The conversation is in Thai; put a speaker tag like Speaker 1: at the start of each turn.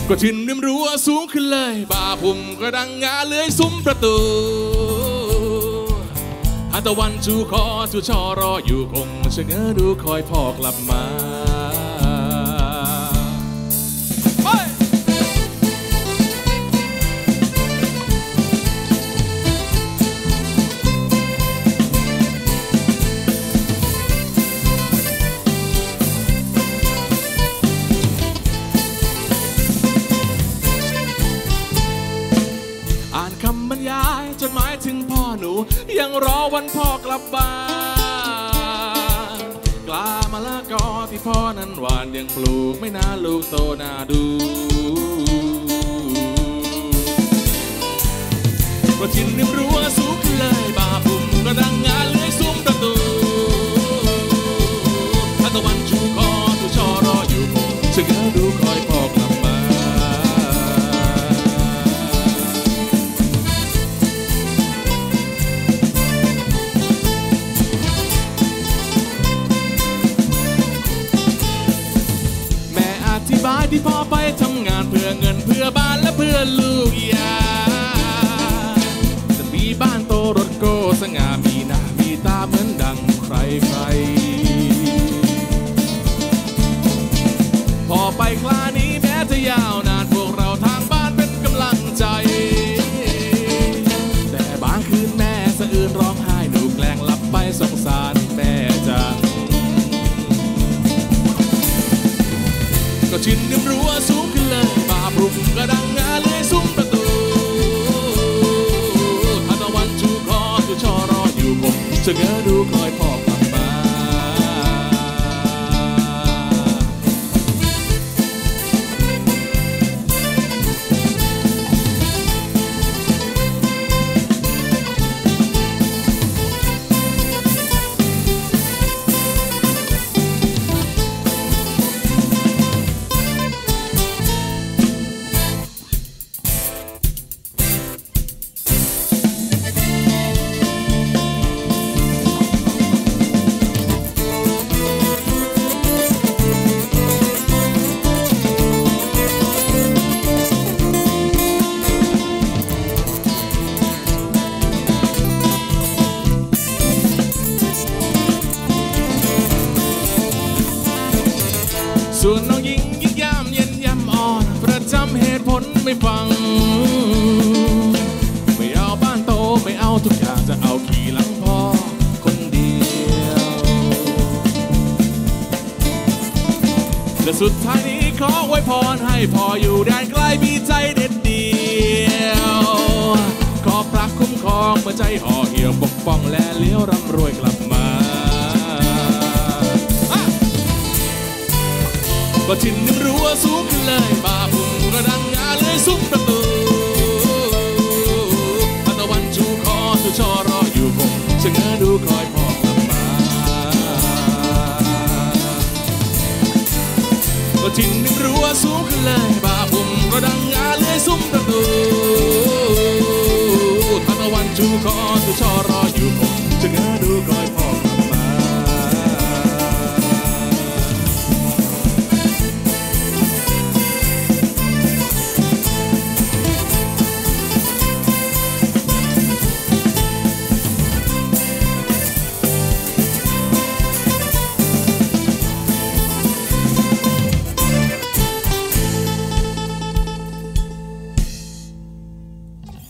Speaker 1: ก็ชินริมรั้วสูงขึ้นเลยบ่าพุ่มก็ดังงาเลื้อยซุ้มประตูหาตะวันชูคอชูชอรออยู่คงชะเง้อดูคอยพ่อกลับมาจดหมายถึงพ่อหนูยังรอวันพ่อกลับบ้านกล้ามะละกอที่พ่อนั้นหวานยังปลูกไม่นานลูกโตน่าดูก็ชินริมรั้วสูงขึ้นเลยบ่าพุ่มก็ดังงาเลื้อยซุ้มประตูถ้าตะวันชูคอชูชอรออยู่คงชะเง้อดูคอยพ่อกลับมาที่พ่อไปทำงานเพื่อเงินเพื่อบ้านและเพื่อลูกยาจะมีบ้านโตรถโกสง่ามีหน้ามีตาเหมือนดังใครพอไปคลานี้แม้จะยาวนานพวกเราทางบ้านเป็นกำลังใจแต่บางคืนแม่สะอื้นร้องไห้หนูแกล้งหลับไปสงสารแม่จังก็ชินริมรั้วสูงขึ้นเลยบ่าพุ่มก็ดังงาเลื้อยซุ้มประตูถ้าตะวันชูคอชูชอรออยู่คงชะเง้อดูคอยพ่อกลับมาส่วนน้องหญิงยิ่งย่ำเย็นย่ำอ่อนประจำเหตุผลไม่ฟังไม่เอาบ้านโตไม่เอาทุกอย่างจะเอาขี่หลังพ่อคนเดียวและสุดท้ายนี้ขออวยพรให้พ่ออยู่แดนไกลมีใจเด็ดเดียวขอพระคุ้มครองเมื่อใจห่อเหี่ยวปกป้องและเลี้ยวร่ำรวยกลับมาก็ชินริมรั้วสูงขึ้นเลยบ่าพุ่มก็ดังงาเลื้อยซุ้มประตูถ้าตะวันชูคอชูชอรออยู่คงชะเง้อดูคอยพ่อกลับมาก็ชินริมรั้วสูงขึ้นเลย